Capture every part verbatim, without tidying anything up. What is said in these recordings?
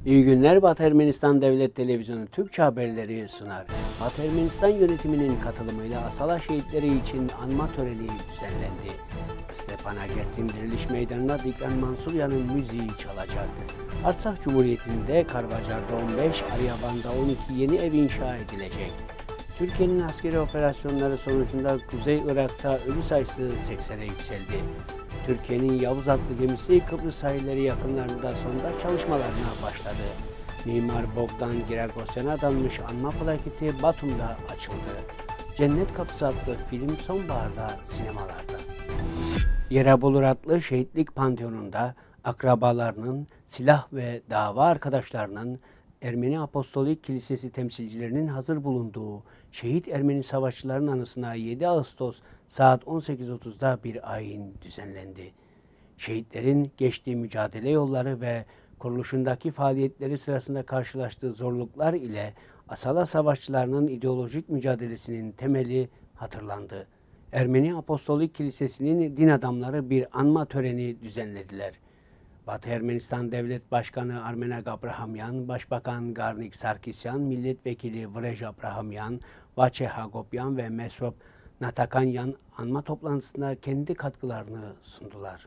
İyi günler. Batı Ermenistan Devlet Televizyonu Türkçe haberleri sunar. Batı Ermenistan yönetiminin katılımıyla Asala şehitleri için anma töreni düzenlendi. Stepanakert diriliş meydanına Dikran Mansuryan'ın müziği çalacak. Artsakh Cumhuriyeti'nde Karvacar'da on beş, Aryaban'da on iki yeni ev inşa edilecek. Türkiye'nin askeri operasyonları sonucunda Kuzey Irak'ta ölü sayısı seksene yükseldi. Türkiye'nin Yavuz adlı gemisi Kıbrıs sahilleri yakınlarında sondaj çalışmalarına başladı. Mimar Bogdan Giragosyan'a adanmış anma plaketi Batum'da açıldı. Cennet Kapısı adlı film sonbaharda sinemalarda. Yerebulur adlı şehitlik panteonunda akrabalarının, silah ve dava arkadaşlarının, Ermeni Apostolik Kilisesi temsilcilerinin hazır bulunduğu şehit Ermeni savaşçıların anısına yedi Ağustos saat on sekiz otuzda bir ayin düzenlendi. Şehitlerin geçtiği mücadele yolları ve kuruluşundaki faaliyetleri sırasında karşılaştığı zorluklar ile Asala savaşçılarının ideolojik mücadelesinin temeli hatırlandı. Ermeni Apostolik Kilisesi'nin din adamları bir anma töreni düzenlediler. Batı Ermenistan Devlet Başkanı Armenak Abrahamyan, Başbakan Garnik Sarkisyan, Milletvekili Vrej Abrahamyan, Vaçe Hagopyan ve Mesrop Natakanyan anma toplantısında kendi katkılarını sundular.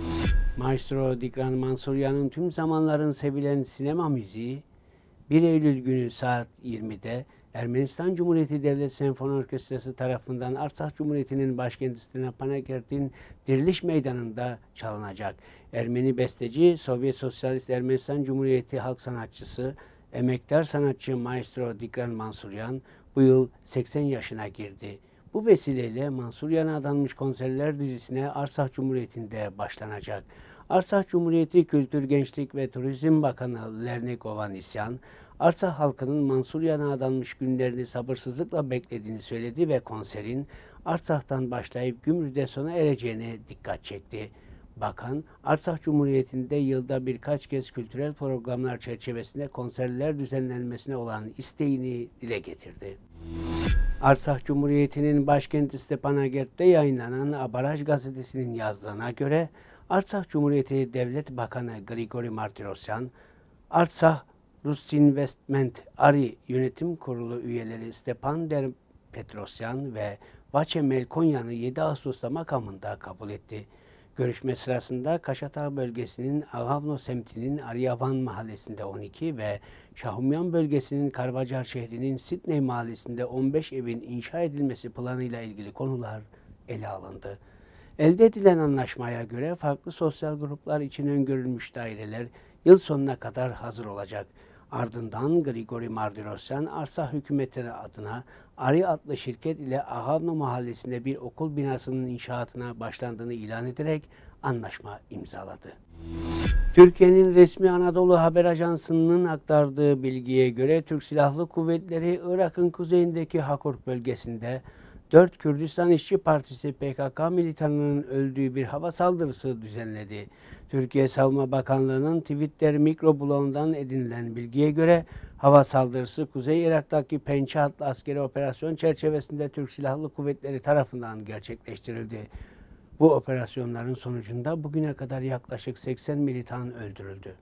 Maestro Dikran Mansuryan'ın tüm zamanların sevilen sinema müziği bir Eylül günü saat yirmide Ermenistan Cumhuriyeti Devlet Senfoni Orkestrası tarafından Artsakh Cumhuriyeti'nin başkenti Stepanakert'in diriliş meydanında çalınacak. Ermeni besteci, Sovyet Sosyalist Ermenistan Cumhuriyeti halk sanatçısı, emektar sanatçı Maestro Dikran Mansuryan bu yıl seksen yaşına girdi. Bu vesileyle Mansuryan'a adanmış konserler dizisine Artsakh Cumhuriyeti'nde başlanacak. Artsakh Cumhuriyeti Kültür, Gençlik ve Turizm Bakanı Lernik Ovanesyan, Artsakh halkının Mansuryan'a adanmış günlerini sabırsızlıkla beklediğini söyledi ve konserin Artsakh'tan başlayıp Gümrü'de sona ereceğine dikkat çekti. Bakan, Artsakh Cumhuriyeti'nde yılda birkaç kez kültürel programlar çerçevesinde konserler düzenlenmesine olan isteğini dile getirdi. Artsakh Cumhuriyeti'nin başkenti Stepanakert'te yayınlanan Abaraj gazetesinin yazdığına göre Artsakh Cumhuriyeti Devlet Bakanı Grigori Martirosyan, Artsakh Rusinvestment Ari Yönetim Kurulu üyeleri Stepan Petrosyan ve Vaçe Melkonyan'ı yedi Ağustos'ta makamında kabul etti. Görüşme sırasında Kaşatağ bölgesinin Ağavno semtinin Aryavan mahallesinde on iki ve Şahumyan bölgesinin Karvacar şehrinin Sydney mahallesinde on beş evin inşa edilmesi planıyla ilgili konular ele alındı. Elde edilen anlaşmaya göre farklı sosyal gruplar için öngörülmüş daireler yıl sonuna kadar hazır olacak. Ardından Grigori Martirosyan, Artsakh hükümeti adına Ari adlı şirket ile Ağavno mahallesinde bir okul binasının inşaatına başlandığını ilan ederek anlaşma imzaladı. Türkiye'nin resmi Anadolu Haber Ajansı'nın aktardığı bilgiye göre Türk Silahlı Kuvvetleri Irak'ın kuzeyindeki Hakurk bölgesinde dört Kürdistan İşçi Partisi P K K militanının öldüğü bir hava saldırısı düzenledi. Türkiye Savunma Bakanlığı'nın Twitter mikrobloğundan edinilen bilgiye göre hava saldırısı Kuzey Irak'taki Pençe adlı askeri operasyon çerçevesinde Türk Silahlı Kuvvetleri tarafından gerçekleştirildi. Bu operasyonların sonucunda bugüne kadar yaklaşık seksen militan öldürüldü.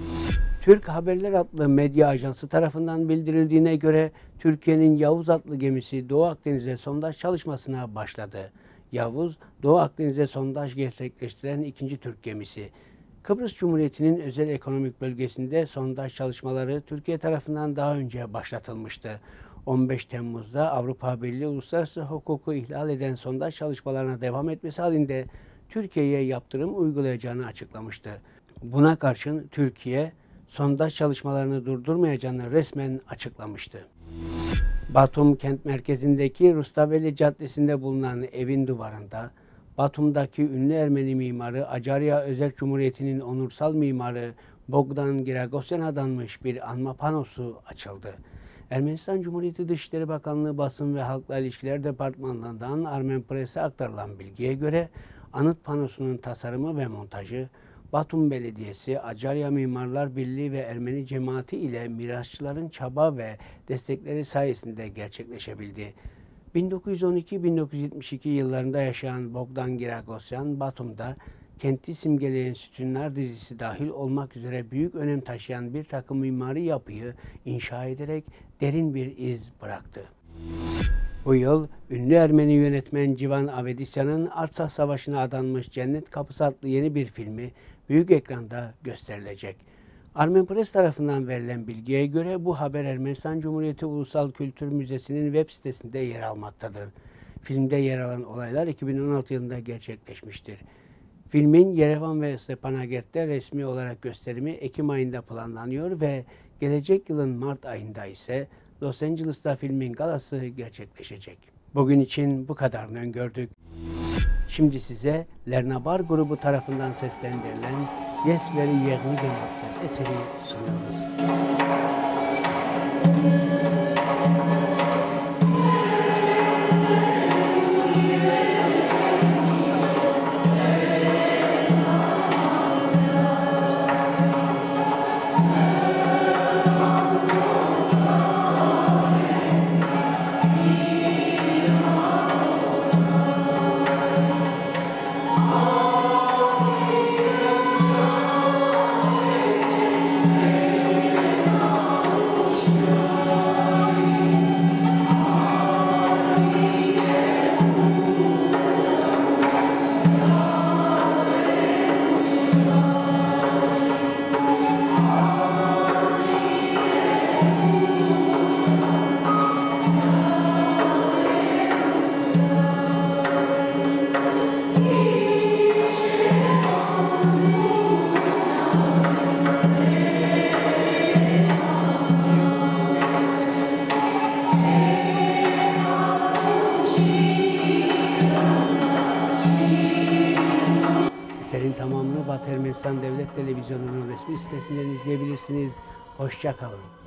Türk Haberler adlı medya ajansı tarafından bildirildiğine göre Türkiye'nin Yavuz adlı gemisi Doğu Akdeniz'e sondaj çalışmasına başladı. Yavuz, Doğu Akdeniz'e sondaj gerçekleştiren ikinci Türk gemisi. Kıbrıs Cumhuriyeti'nin özel ekonomik bölgesinde sondaj çalışmaları Türkiye tarafından daha önce başlatılmıştı. on beş Temmuz'da Avrupa Birliği uluslararası hukuku ihlal eden sondaj çalışmalarına devam etmesi halinde Türkiye'ye yaptırım uygulayacağını açıklamıştı. Buna karşın Türkiye, sondaj çalışmalarını durdurmayacağını resmen açıklamıştı. Batum kent merkezindeki Rustaveli Caddesi'nde bulunan evin duvarında Batum'daki ünlü Ermeni mimarı Acarya Özerk Cumhuriyeti'nin onursal mimarı Bogdan Giragosyan'a adanmış bir anma panosu açıldı. Ermenistan Cumhuriyeti Dışişleri Bakanlığı Basın ve Halkla İlişkiler Departmanı'ndan Armen Press'e aktarılan bilgiye göre anıt panosunun tasarımı ve montajı Batum Belediyesi, Acarya Mimarlar Birliği ve Ermeni cemaati ile mirasçıların çaba ve destekleri sayesinde gerçekleşebildi. bin dokuz yüz on iki bin dokuz yüz yetmiş iki yıllarında yaşayan Bogdan Giragosyan, Batum'da kenti simgeleyen Sütunlar dizisi dahil olmak üzere büyük önem taşıyan bir takım mimari yapıyı inşa ederek derin bir iz bıraktı. Bu yıl ünlü Ermeni yönetmen Civan Avedisyan'ın Artsakh Savaşı'na adanmış Cennet Kapısı adlı yeni bir filmi büyük ekranda gösterilecek. Armen Press tarafından verilen bilgiye göre bu haber Ermenistan Cumhuriyeti Ulusal Kültür Müzesi'nin web sitesinde yer almaktadır. Filmde yer alan olaylar iki bin on altı yılında gerçekleşmiştir. Filmin Yerevan ve Stepanakert'te resmi olarak gösterimi Ekim ayında planlanıyor ve gelecek yılın Mart ayında ise Los Angeles'ta filmin galası gerçekleşecek. Bugün için bu kadarını öngördük. Şimdi size Lernabar grubu tarafından seslendirilen Yes Veri Yerini Gömük'te eseri sunuyoruz. Eserin tamamını Batı Ermenistan Devlet Televizyonu'nun resmi sitesinden izleyebilirsiniz. Hoşça kalın.